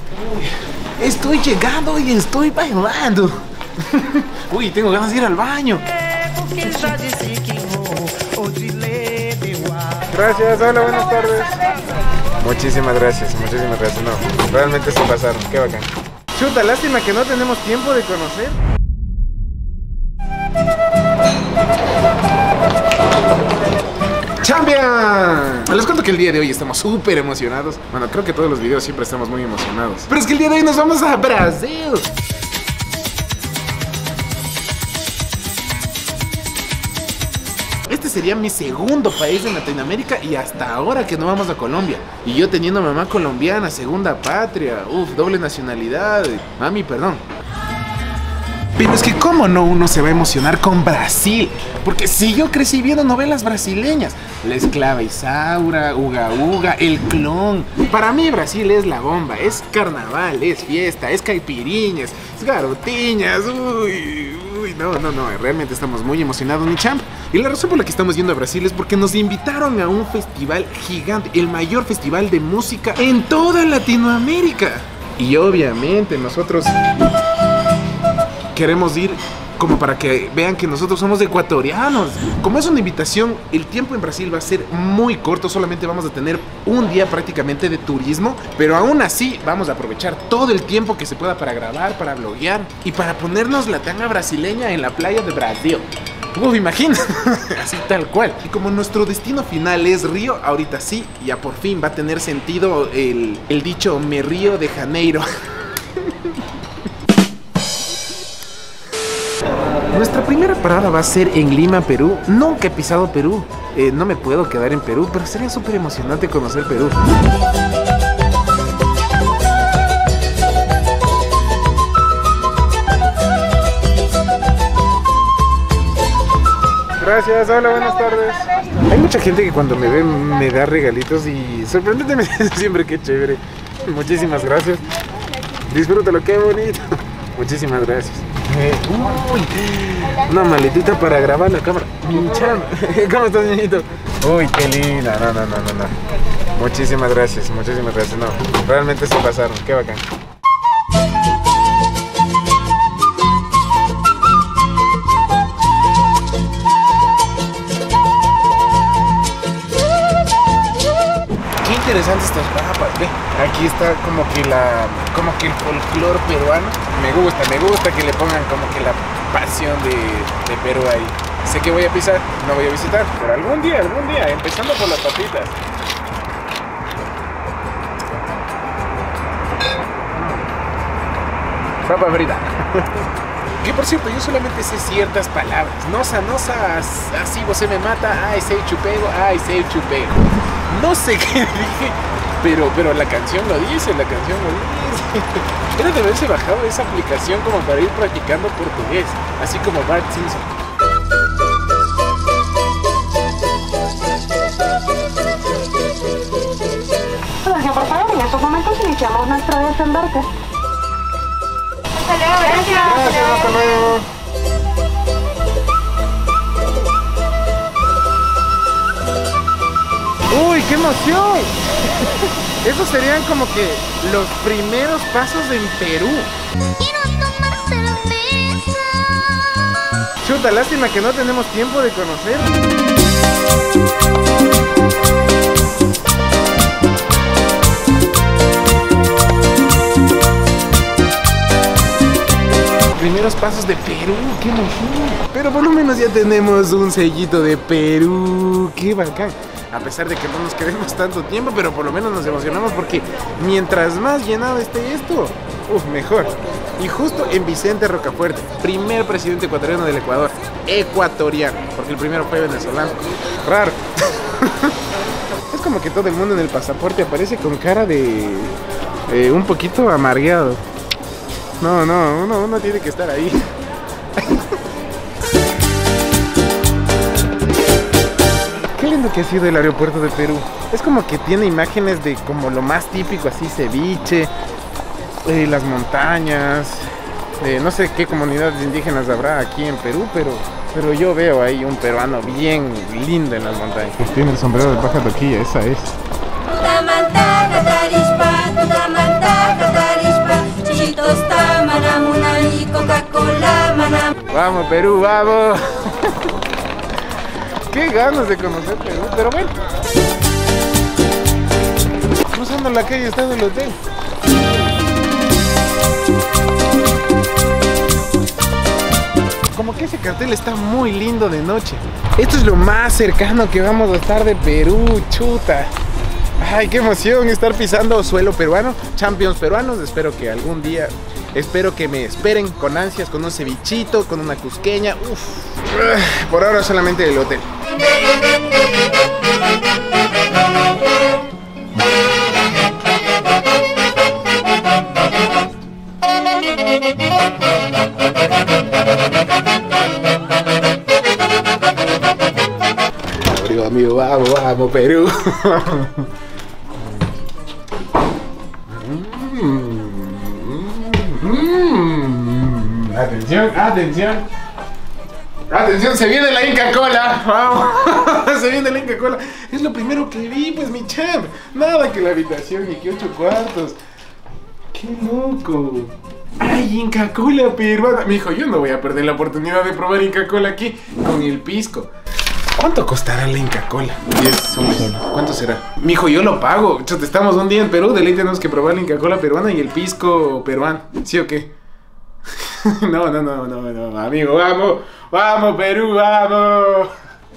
Uy, estoy llegando y estoy bailando. Uy, tengo ganas de ir al baño. Gracias, hola, buenas tardes. Muchísimas gracias. No, realmente se pasaron, qué bacán. Chuta, lástima que no tenemos tiempo de conocer. ¡Champion! Les cuento que el día de hoy estamos súper emocionados. Bueno, creo que todos los videos siempre estamos muy emocionados. Pero es que el día de hoy nos vamos a Brasil. Este sería mi segundo país en Latinoamérica y hasta ahora que no vamos a Colombia. Y yo teniendo mamá colombiana, segunda patria, doble nacionalidad. Mami, perdón. Pero es que cómo no uno se va a emocionar con Brasil. Porque si yo crecí viendo novelas brasileñas, La Esclava Isaura, Uga Uga, El Clon. Para mí Brasil es la bomba, es carnaval, es fiesta, es caipiriñas, es garotiñas, no, realmente estamos muy emocionados, mi champ. Y la razón por la que estamos yendo a Brasil es porque nos invitaron a un festival gigante, el mayor festival de música en toda Latinoamérica. Y obviamente nosotros queremos ir como para que vean que nosotros somos ecuatorianos. Como es una invitación, el tiempo en Brasil va a ser muy corto. Solamente vamos a tener un día prácticamente de turismo, pero aún así vamos a aprovechar todo el tiempo que se pueda para grabar, para bloguear y para ponernos la tanga brasileña en la playa de Brasil. Imagina, así tal cual. Y como nuestro destino final es Río, ahorita sí, ya por fin va a tener sentido el dicho me río de Janeiro. Nuestra primera parada va a ser en Lima, Perú. Nunca he pisado Perú. No me puedo quedar en Perú, pero sería súper emocionante conocer Perú. Gracias, hola, buenas tardes. Hay mucha gente que cuando me ve me da regalitos y sorprendentemente siempre qué chévere. Muchísimas gracias. Disfrútalo, qué bonito. Muchísimas gracias. Una maletita para grabar la cámara. ¿Cómo estás, niñito? Uy, qué linda. No. Muchísimas gracias. No, realmente se pasaron, qué bacán. Qué interesantes estas papas, ve. Aquí está como que el folclore peruano. Me gusta que le pongan como que la pasión de Perú ahí. Sé que voy a pisar, no voy a visitar, pero algún día, empezando por las papitas. Papa frita. Que por cierto, yo solamente sé ciertas palabras. Nosa, así você me mata, ay, sei chupego, ay, sei chupego. No sé qué dije, pero la canción lo dice. Era de haberse bajado esa aplicación como para ir practicando portugués, así como Bart Simpson. Por favor, en estos momentos iniciamos nuestro desembarque. Gracias, hasta luego. ¡Uy, qué emoción! Esos serían como que los primeros pasos en Perú. Chuta, lástima que no tenemos tiempo de conocer. Primeros pasos de Perú, qué emoción. Pero por lo menos ya tenemos un sellito de Perú, qué bacán. A pesar de que no nos quedemos tanto tiempo, pero por lo menos nos emocionamos porque mientras más llenado esté esto, mejor. Y justo en Vicente Rocafuerte, primer presidente ecuatoriano del Ecuador. Ecuatoriano, porque el primero fue venezolano. Raro. Es como que todo el mundo en el pasaporte aparece con cara de un poquito amargado. No, uno tiene que estar ahí. Qué lindo que ha sido el aeropuerto de Perú. Es como que tiene imágenes de como lo más típico, así ceviche, las montañas. No sé qué comunidades indígenas habrá aquí en Perú, pero yo veo ahí un peruano bien lindo en las montañas. Tiene el sombrero de paja toquilla, esa es. Vamos, Perú, vamos. Qué ganas de conocer Perú, pero bueno. Cruzando la calle está el hotel. Como que ese cartel está muy lindo de noche. Esto es lo más cercano que vamos a estar de Perú, chuta. Ay, qué emoción estar pisando suelo peruano, champions peruanos. Espero que algún día, espero que me esperen con ansias, con un cevichito, con una cusqueña. Uf. Por ahora solamente el hotel. Amigo, vamos, vamos, Perú. Atención, atención. Atención, se viene la Inca Kola. Vamos. Se viene la Inca Kola. Es lo primero que vi, pues, mi champ. Nada que la habitación ni que 8 cuartos. Qué loco. Ay, Inca Kola peruana. Mijo, yo no voy a perder la oportunidad de probar Inca Kola aquí con el pisco. ¿Cuánto costará la Inca Kola? 10 soles. ¿Cuánto será? Mijo, yo lo pago. Chute, estamos un día en Perú, de ley tenemos que probar la Inca Kola peruana y el pisco peruano. ¿Sí o qué? No, amigo, vamos. Vamos, Perú, vamos.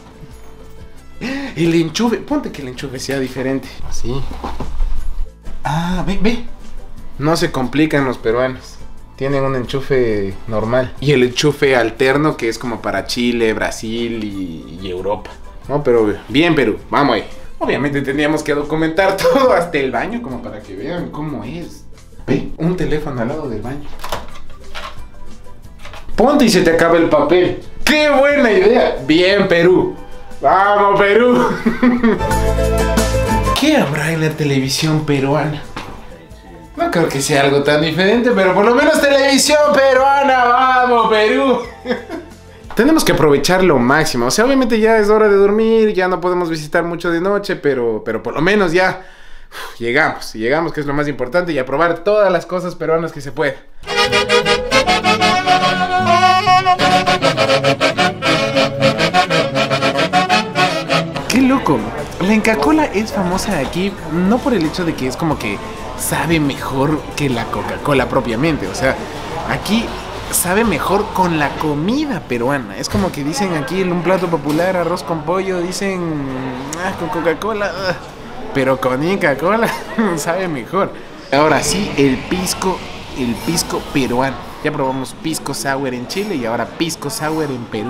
El enchufe, ponte que el enchufe sea diferente. Sí. Ah, ve. No se complican los peruanos. Tienen un enchufe normal. Y el enchufe alterno que es como para Chile, Brasil y Europa. No, pero bien, Perú. Vamos ahí. Obviamente teníamos que documentar todo, hasta el baño, como para que vean cómo es. Ve, un teléfono al lado del baño. Ponte y se te acaba el papel. ¡Qué buena idea! Bien, Perú. ¡Vamos, Perú! ¿Qué habrá en la televisión peruana? No creo que sea algo tan diferente, pero por lo menos televisión peruana. ¡Vamos, Perú! Tenemos que aprovechar lo máximo. O sea, obviamente ya es hora de dormir, ya no podemos visitar mucho de noche, pero por lo menos ya llegamos, que es lo más importante, y a probar todas las cosas peruanas que se pueda. ¡Qué loco! La Inca Kola es famosa aquí no por el hecho de que es como que sabe mejor que la Coca-Cola propiamente. O sea, aquí sabe mejor con la comida peruana. Es como que dicen aquí en un plato popular, arroz con pollo, dicen con Coca-Cola, pero con Inca Kola sabe mejor. Ahora sí, el pisco peruano. Ya probamos pisco sour en Chile y ahora pisco sour en Perú.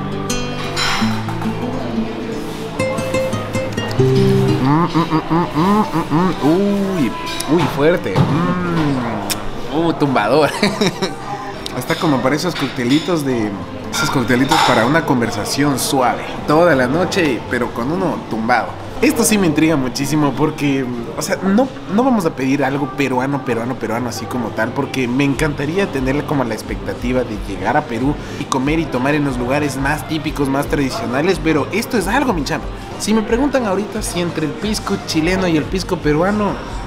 Uy, fuerte. Tumbador. Está como para esos coctelitos para una conversación suave toda la noche, pero con uno tumbado. Esto sí me intriga muchísimo porque, o sea, no vamos a pedir algo peruano así como tal, porque me encantaría tener como la expectativa de llegar a Perú y comer y tomar en los lugares más típicos, más tradicionales, pero esto es algo, mi chamo. Si me preguntan ahorita si entre el pisco chileno y el pisco peruano,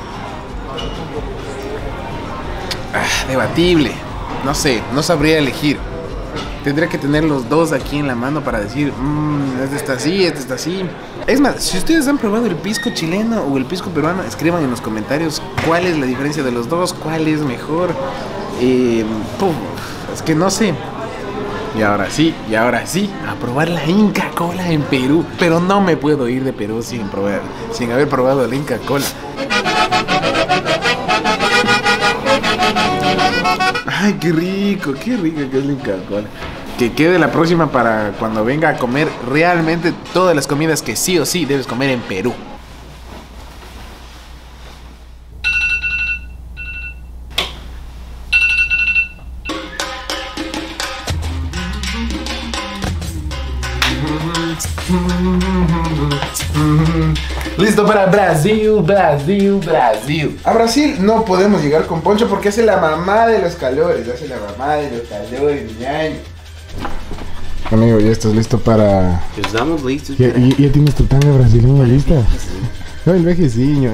debatible, no sé, no sabría elegir. Tendría que tener los dos aquí en la mano para decir, este está así, este está así. Es más, si ustedes han probado el pisco chileno o el pisco peruano, escriban en los comentarios cuál es la diferencia de los dos, cuál es mejor. Es que no sé. Y ahora sí, a probar la Inca Kola en Perú. Pero no me puedo ir de Perú sin haber probado la Inca Kola. Ay, qué rico que es la Inca Kola. Que quede la próxima para cuando venga a comer realmente todas las comidas que sí o sí debes comer en Perú. Listo para Brasil. A Brasil no podemos llegar con poncho porque hace la mamá de los calores. Ñaño. Amigo, ya estás listo para... Estamos listos. Ya tienes tu tanga brasileña lista. No, el vejeciño.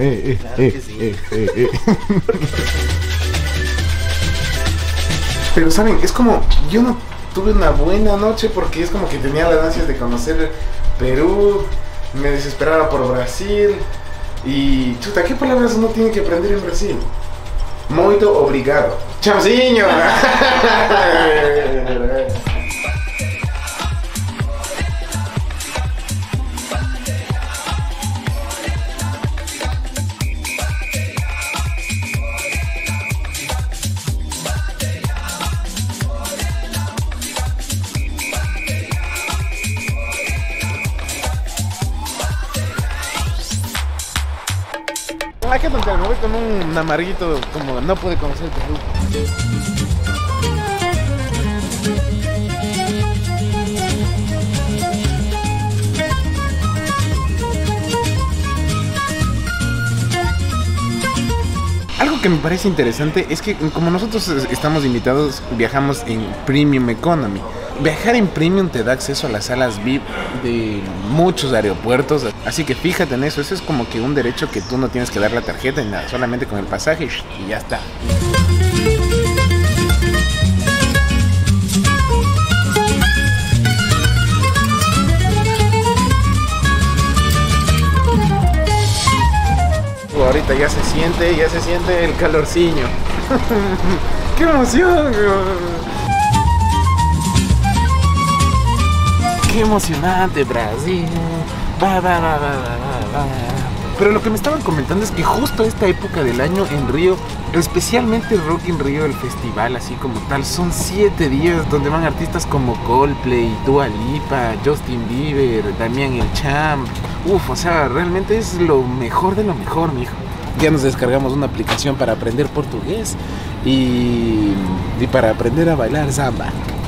Pero saben, es como... Yo no tuve una buena noche porque es como que tenía las ansias de conocer Perú, me desesperaba por Brasil. Y chuta, ¿qué palabras uno tiene que aprender en Brasil? Muito obrigado. ¡Chamciño! Ah, qué tontería, me voy con un amarguito como no pude conocer Perú. Algo que me parece interesante es que como nosotros estamos invitados, viajamos en Premium Economy. Viajar en Premium te da acceso a las salas VIP de muchos aeropuertos, así que fíjate en eso, eso es como que un derecho que tú no tienes que dar la tarjeta ni nada, solamente con el pasaje y ya está. Ahorita ya se siente el calorciño. ¡Qué emoción! ¡Qué emocionante, Brasil! Pero lo que me estaban comentando es que justo esta época del año en Río, especialmente Rock in Rio, el festival así como tal, son 7 días donde van artistas como Coldplay, Dua Lipa, Justin Bieber, Damián El Champ. Uf, o sea, realmente es lo mejor de lo mejor, mijo. Ya nos descargamos una aplicación para aprender portugués y para aprender a bailar samba.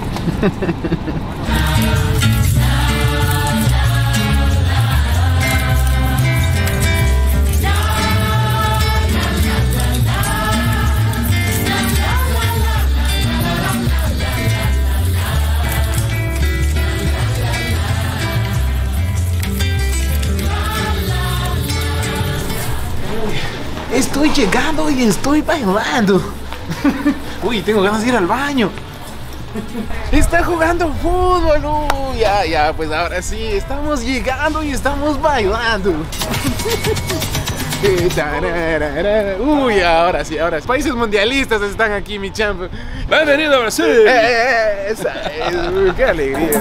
Estoy llegando y estoy bailando. Uy, tengo ganas de ir al baño. Está jugando fútbol. Uy, ya, pues ahora sí, estamos llegando y estamos bailando. Uy, ahora sí. Países mundialistas están aquí, mi champ. ¡Bienvenido a Brasil! ¡Qué alegría!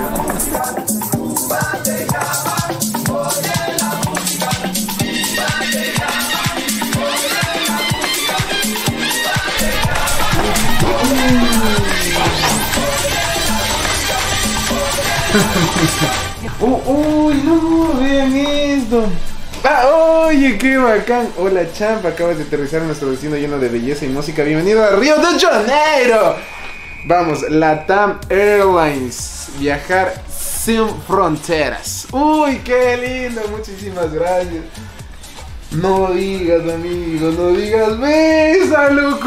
Uy, no, vean esto. Oye, qué bacán. Hola, champ, acabas de aterrizar en nuestro destino lleno de belleza y música. Bienvenido a Río de Janeiro. Vamos, LATAM Airlines. Viajar sin fronteras. Uy, qué lindo, muchísimas gracias. No digas, amigo, no digas, besa, loco.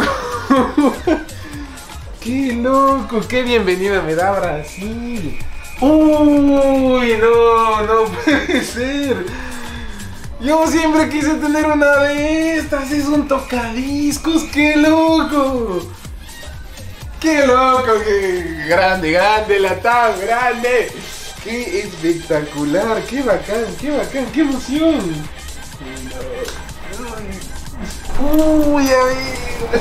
Qué loco, qué bienvenida me da Brasil. Uy, no puede ser. Yo siempre quise tener una de estas. Es un tocadiscos, qué loco. Qué loco, qué grande, LATAM, grande. Qué espectacular, qué bacán, qué emoción. Uy, a ver.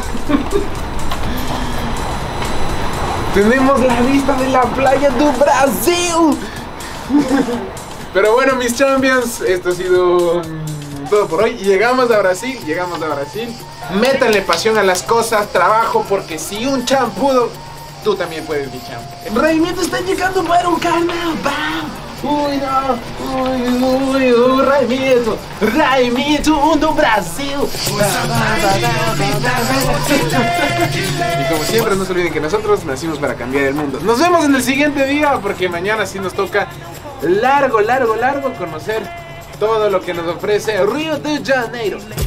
Tenemos la vista de la playa do Brasil. Pero bueno, mis champions, esto ha sido todo por hoy. Llegamos a Brasil. Métanle pasión a las cosas, trabajo, porque si un champ pudo, tú también puedes, mi champ. Raimito está llegando para un carnaval. Uy, no. Uy, Raimito, un do Brasil. Y como siempre, no se olviden que nosotros nacimos para cambiar el mundo. Nos vemos en el siguiente día, porque mañana sí nos toca largo conocer todo lo que nos ofrece Río de Janeiro.